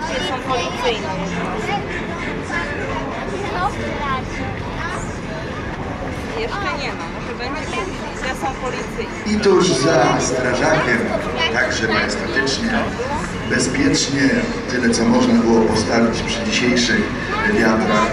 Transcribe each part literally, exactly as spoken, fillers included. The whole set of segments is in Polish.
akcje są policyjne. Jeszcze nie ma, może będzie później. Te są policyjne. I tuż za strażakiem, także majestatycznie, bezpiecznie, tyle co można było postawić przy dzisiejszych wiatrach.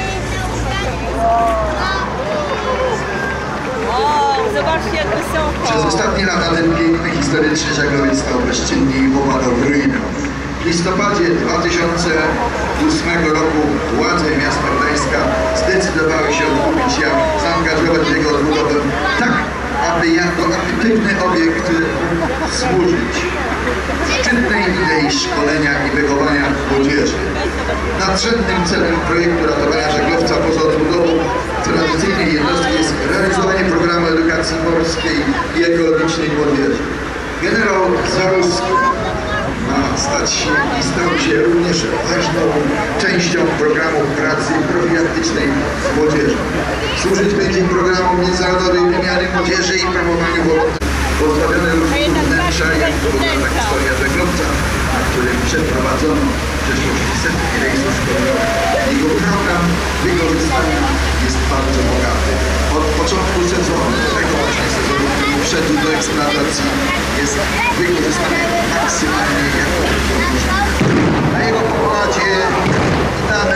O, zobaczcie jak wysoko. Przez ostatnie lata ten piękny historyczny żaglowiec stał bezczynnie i popadał w ruinę. W listopadzie dwa tysiące ósmego roku władze miasta Gdańska zdecydowały się odkupić jacht, zaangażować w jego odbudowę tak, aby jako aktywny obiekt służyć szczytnej idei szkolenia i wychowania młodzieży. Nadrzędnym celem projektu ratowania żaglowca poza odbudową tradycyjnej jednostki jest realizowanie programu edukacji morskiej i ekologicznej młodzieży. Generał Zaruski ma stać się i stał się również ważną częścią programu pracy profilaktycznej z młodzieżą. Służyć będzie programom międzynarodowej wymiany młodzieży i promowaniu wolności. Pozbawione różnych wnętrza, jak podobna historia żaglowca, na którym przeprowadzono w przeszłości setki rejsów szkoleniowych. Jego program wykorzystania jest bardzo bogaty. Od początku sezonu, tego właśnie sezonu, który wszedł do eksploatacji, jest wykorzystany maksymalnie jako możliwe. Na jego pokładzie witamy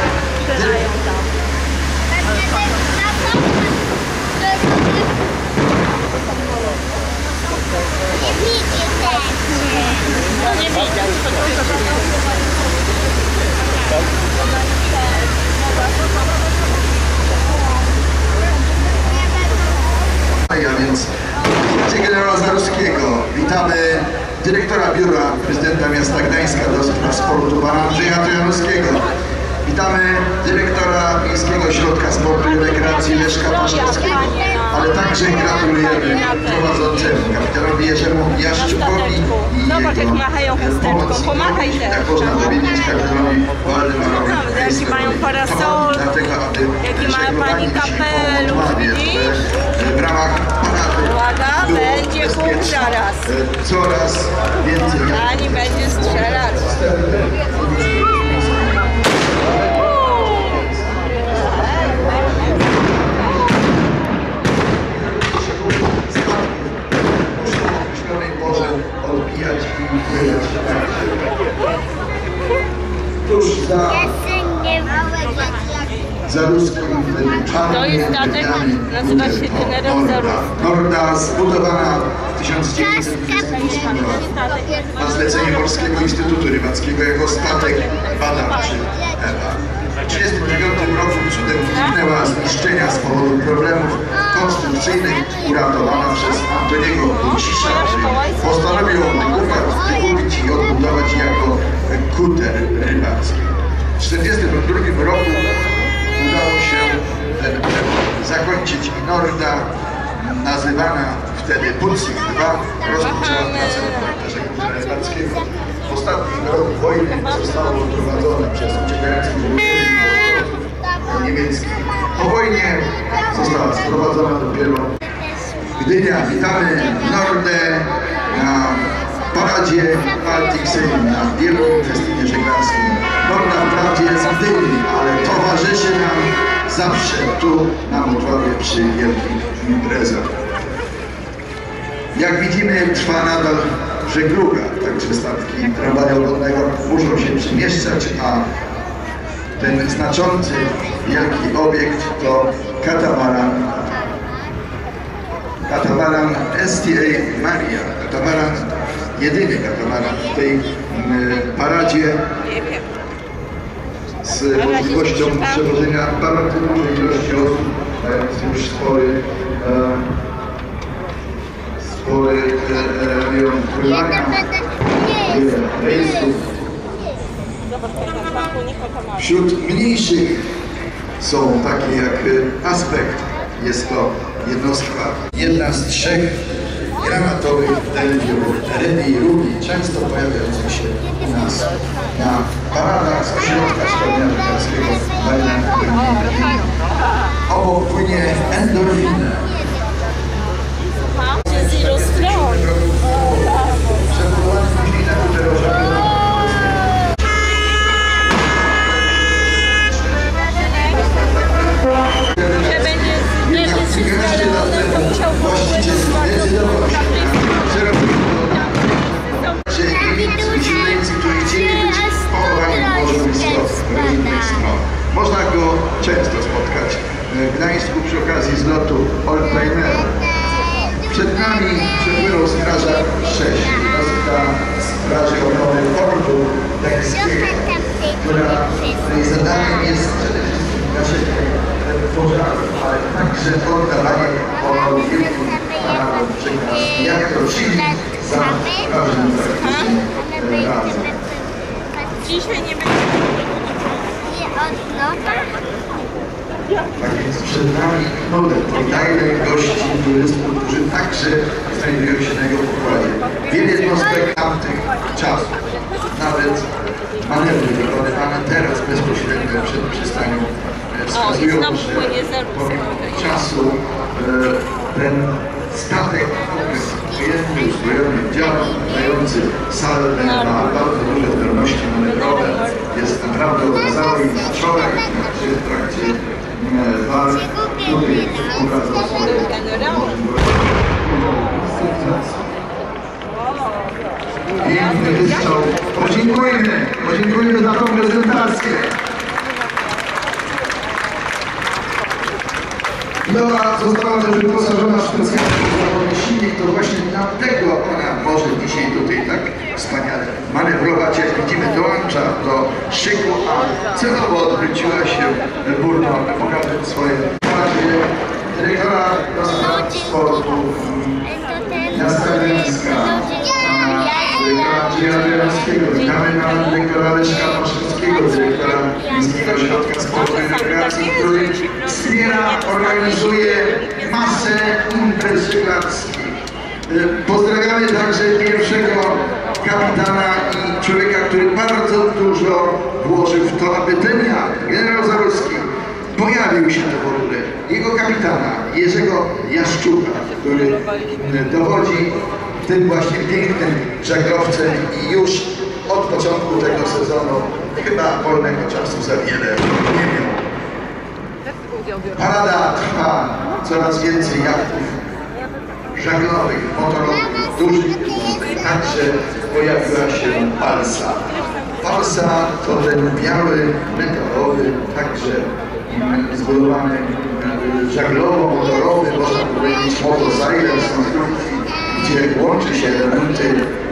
a więc generała Zaruskiego. Witamy dyrektora Biura Prezydenta Miasta Gdańska do spraw sportu pana Andrzeja Trojanowskiego. Witamy dyrektora Miejskiego Ośrodka Sportu i Rekreacji Leszka Paszewskiego, ale także gratulujemy prowadzącemu kapitanowi Jerzemu Jaszczukowi i zobacz jak machają chusteczką, pomachaj też. Jak można dowiedzieć kapitanowi Waldemarowi. Jaki mają parasol, jaki ma pani kapelusz, widzisz? W ramach parady Uwaga, będzie huk zaraz. Coraz więcej. Pani będzie strzelać. Tuż za Zaruskim To jest statek, nazywa się generał Zaruski. Norda zbudowana w tysiąc dziewięćset dwudziestym ósmym roku na zlecenie Polskiego Instytutu Rybackiego jako statek badawczy Ewa. W tysiąc dziewięćset trzydziestym dziewiątym roku cudem uniknęła zniszczenia z powodu problemów konstrukcyjnych, uratowana przez Antoniego Wójcisza, który postanowił ją wykupić i odbudować jako kuter rybacki. W tysiąc dziewięćset czterdziestym drugim roku udało się ten remont zakończyć i Norda, nazywana wtedy Pucik dwa, rozpoczęła pracę na charakterze kutera rybackiego. W ostatnim roku wojny zostało prowadzone przez uciekających żołnierzy niemieckich. Po wojnie została sprowadzona dopiero Gdynia. Witamy Nordę na paradzie Baltic Sea, na wielkim festynie żeglarskim. Norda wprawdzie jest z Gdyni, ale towarzyszy nam zawsze tu na Motłowie przy wielkich imprezach. Jak widzimy, trwa nadal żegluga, także statki tramwaju wodnego muszą się przemieszczać, a ten znaczący wielki obiekt to katamaran. Katamaran S T A Maria, katamaran, jedyny katamaran w tej paradzie z możliwością przewożenia bardzo dużej ilości osób, mając już spory, spory rejon pływania, wiele rejsów. Wśród mniejszych są takie jak Aspekt, jest to jednostka, jedna z trzech granatowych delwiów ryby i rugi, często pojawiających się u nas na paradach z ośrodka szkolenia żeglarskiego. Obok płynie endorfina. Przebudowany później na kuterze. Gdańskiego, która, której zadaniem jest przede wszystkim gaszenie pożarów, ale także oddawanie honoru wielkim paradom przekazów. Jak to czyni za każdym praktycznie razem. Dzisiaj nie będzie. Tak więc przed nami model podajny gości turystów, którzy także znajdują się na jego pokładzie. Wiele jednostek tamtych czasów, nawet manewry wykonywane teraz bezpośrednio przed przystanią wskazują, że pomimo czasu ten statek wojenny, uzbrojony działem, dający salwę na bardzo duże zdolności manewrowe, jest naprawdę okazały i wczoraj w trakcie walk tutaj pokazał swoje możliwości. Piękny wystrzał. Podziękujmy, podziękujmy za tą prezentację. Nowa została też wyposażona w specjalny zawodny silnik, to właśnie dlatego ona może dzisiaj tutaj tak wspaniale manewrować. Jak widzimy, dołącza do szyku, a celowo odwróciła się burno, aby pokazać swoje twarze. Dyrektora do spraw sportu miasta Gdańska, dyrektora Andrzeja Jarowskiego, witamy pana dyrektora Leszka Maszewskiego, dyrektora Miejskiego Ośrodka Sportu i Rekreacji, który wspiera, organizuje masę imprez żeglarskich. Pozdrawiamy także pierwszego kapitana i człowieka, który bardzo dużo włożył w to, aby ten jacht, generał Zaruski, pojawił się to w ogóle. Jego kapitana, Jerzego Jaszczuka, który dowodzi tym właśnie pięknym żaglowcem i już od początku tego sezonu chyba wolnego czasu za wiele nie miał. Parada trwa, coraz więcej jachtów żaglowych, motorowych, dużych, także pojawiła się balsa. Balsa to ten biały, metalowy, także zbudowany żaglowo-motorowy, można powiedzieć motorcykel z konstrukcji, gdzie łączy się elementy